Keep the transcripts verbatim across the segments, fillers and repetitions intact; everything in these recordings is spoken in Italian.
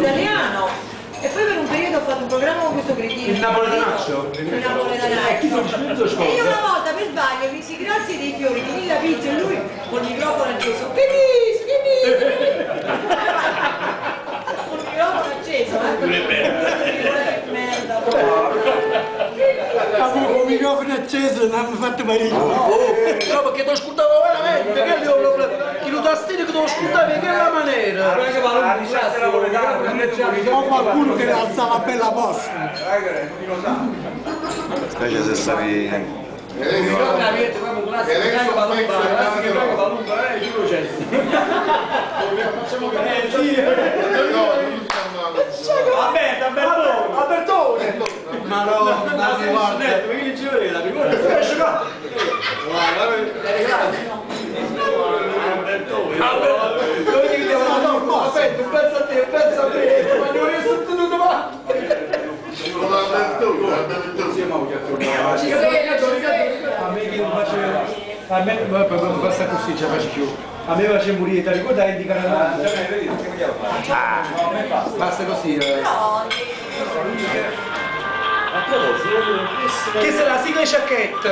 italiano. E poi per un periodo ho fatto un programma con questo cretino. Il napoletanaccio? Il napoletanaccio. E chi sono E io una volta per sbaglio mi si grazie dei fiori di Nilla Pizza e lui col microfono acceso. Che dici? Che dici? Col microfono acceso, eh? Merda, avevo il microfono acceso, non hanno fatto parecchio. No, perché ti ascoltavo veramente, che io lo tastino che ti ascoltavo in quella maniera. C'è qualcuno che alzava bella posta. Specie se stavi... E lei fa Vabbè, Albertone! Albertone! Ma no, guarda, guarda. Perché non ci vede la figura? Dove ti chiediamo? Aspetta, un pezzo a te, un pezzo a me, ma non riesco tutto qua! A me che non faceva... A me non passa così, ce la faccio più. A me faceva morire, ti ricordi di Canada? Basta così. Che sarà la sigla sciacchetta?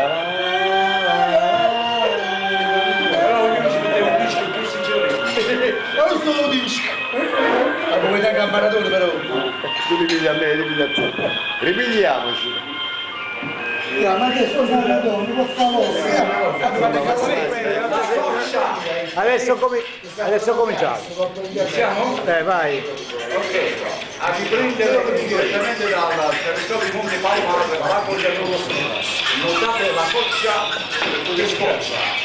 Però ognuno ci metteva un disco più sinceramente. Non solo disco! Ma come da campanatore però? Tu ripigli a me, ripigli a te. Ripigliamoci. Ma che sto giocando, mi posso Adesso, comi adesso cominciamo. Siamo? Eh, vai. Ok, a riprendere direttamente dal territorio di Monte Palma, la Foggia non lo so. Notate la Foggia che scoccia.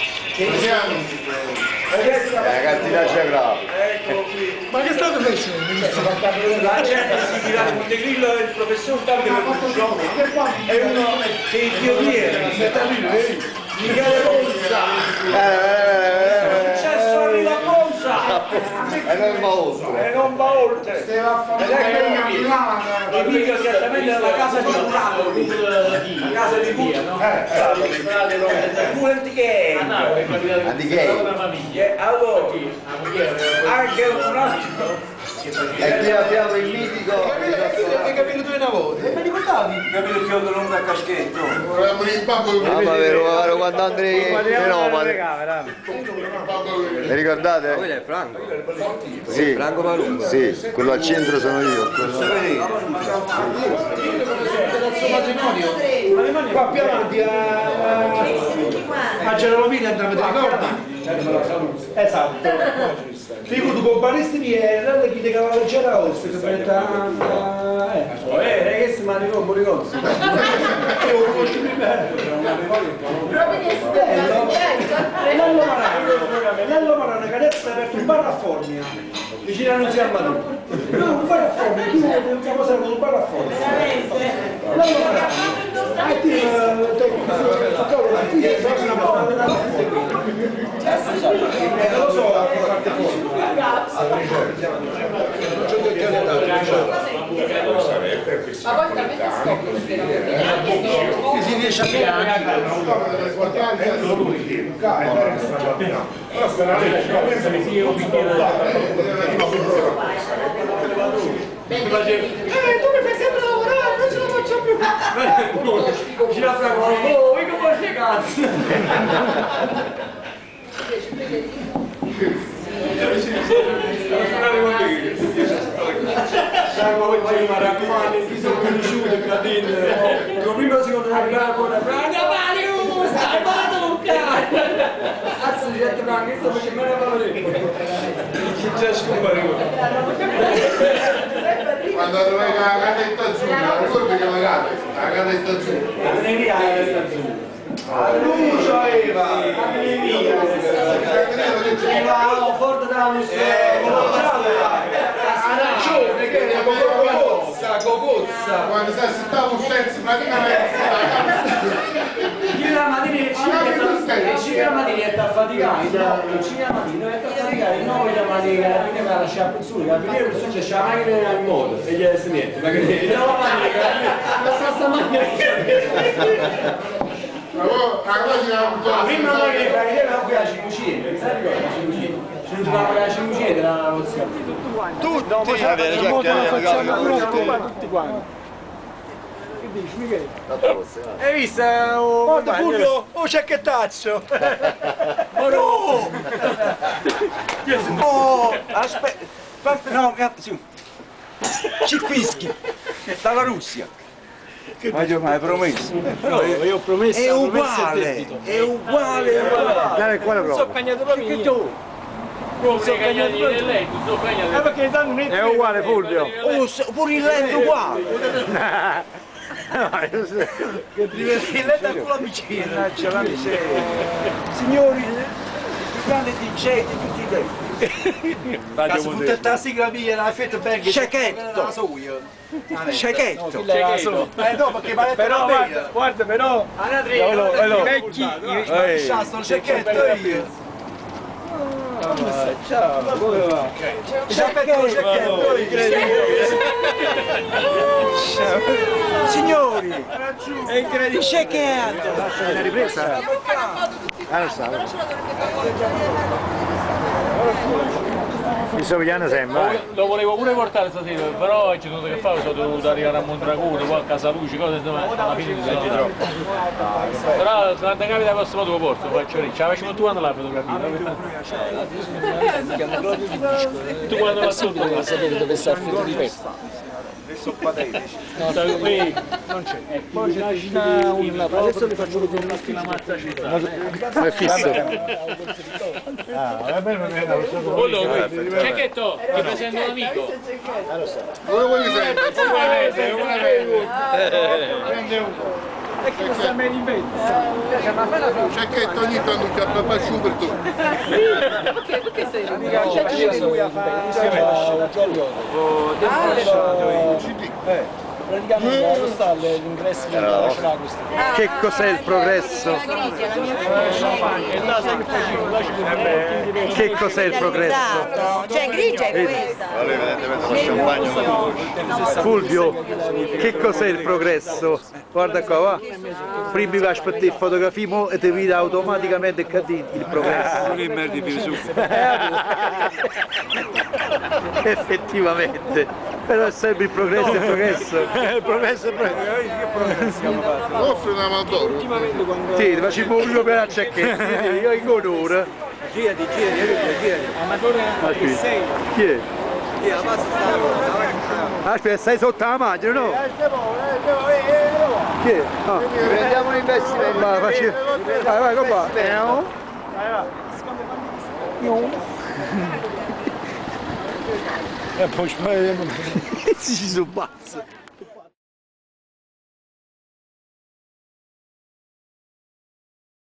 Ragazzi, la c'è bravo. Ecco qui. Ma che state facendo? La gente si dirà di Montegrillo è il professor Davide Berlusconi, è uno dei pionieri. Michele Ponza. Il successo arriva a Ponza. E non va oltre. E non va oltre. Ed ecco il video direttamente dalla casa di Urano, la casa di Via, no? Current Game. Antichei. Allora, anche un altro. E chi abbiamo il mitico... Hai capito tu una volta? Ma ricordavi? Capito il chiodo non da caschetto? Ah, ma vero, quando Andrei fenomeni. Vi ricordate? Quello è Franco. Sì, Franco Malungo. sì, quello al centro sono io. Qua più avanti a Gerolomini andiamo, ti ricordi? Esatto. Figo tu comparisti miei, non chi ti cavava il Geraosso, che per eh, ragazzi, ma non mi ricordo. Io lo conosco prima. proprio di essere Lello Marano, Lello Marano, che adesso è aperto un bar a Formia, vicino a Nunzia Maduro. No, un bar a Formia, tu non si può sapere un bar a Formia. veramente. Lello Marano. E ti toccavo la figlia, e una buona della non lo so, a parte fuori. Ma poi talmente scopro Si riesce a piangere. Però sta pensa che sia un eh, tu mi fai sempre lavorare, non ce la faccio più. Ci la fraggo, oh, io come c'è cazzo? Ma raccomando, chi sono conosciuti il Cadin? Prima secondo me la buona Franca Mario, stai Maduca! Cazzo di detto Franca, sto facendo me ne valore. C'è scompario. Quando doveva la cadetta azzurra, ricordi che la gata? La cadetta azzurra. Non è via la cadetta azzurra. Lucio Eva! Eva, forte da arancione, che è cocozza, cocozza! Quando si assettava un senso praticamente... Io la mattina e ci la mattina è affaticare, ci la mattina è affaticare, noi la mattina la prima la lasciamo su, la prima persona c'è la macchina in moto e gli adesso niente, ma che no la mattina, la stessa macchina la prima macchina che faceva la cucina, sai ricordi la cucina? Ci non si fa la cucina della Tutti! No, ma Ah, viene già Mo te la che- facciamo pure a te. tutti quanti. Che dici, Michele? Hai visto? Oh, Guarda guarda, Fulvio, un cecchettaccio! No! Oh, aspetta, fa- no, mi- sì. Cippischi, dalla Russia. Ma io mi hai promesso. No, io ho promesso. È ho promesso il uguale, debito. è uguale, è uguale. Dai, quale Non so proprio? cagnato proprio Che io. tu? Non so cagnato proprio lei, tu so cagnato. perché danno un È uguale Fulvio. Oh, se- pure il letto è uguale. Il letto è quello vicino. C'è la miseria. Signori, il grande D J di tutti i tempi. Cazzo, tutta la sigla mia, l'ha fatto bene. Cecchetto. Cecchetto. Eh no, perché mi ha detto Però bene. guarda, guarda, però Quello, quello. I vecchi, i sto cecchetto io. ciao, come va? Cecchetto, cecchetto io. Signori, È incredibile. cecchetto. È ripresa? Ah, lo sa. Mi sto pigliando sempre. Lo volevo pure portare stasera, però ci sono che fare, sono dovuto arrivare a Mondragone, qua a Casaluci, cose insomma, alla fine si legge troppo. Però se non capita la prossima tua porto, faccio ricci, la facciamo tu quando la fotografia. Tu quando la sotto non sapete dove sta il filo di pezzo. No, da qui non c'è. Poi c'è una adesso le faccio vedere una mazza città. È fisso. Cecchetto, ti presento un amico. Come vuoi sempre? Sicuramente, sicuramente. Prende uno. E che sta meglio in vento? Cecchetto ogni tanto un capo per su per tu. Perché sei Lui a fare un praticamente sta l'ingresso che non ce l'ha questo. Che cos'è il progresso? Che cos'è il progresso? Cioè grigia è questa. Vale, vedete, vedete lo champagne. Fulvio, che cos'è il progresso? Guarda qua, va. Prima mi va a aspettare fotografie mo e ti vedi automaticamente che di- il progresso. Che merda di su. Effettivamente. Però è sempre il progresso, il progresso. Il progresso è Offre una Madoro. Sì, ti facciamo un per la cecchetta, io in onore. Girati, girati, girati. Aspetta, chi è? Aspetta, stai sotto la macchina, no? Chi è? Ah. Prendiamo un investimento. Vai, facci... vai, vai, qua. E poi Si sono pazzo.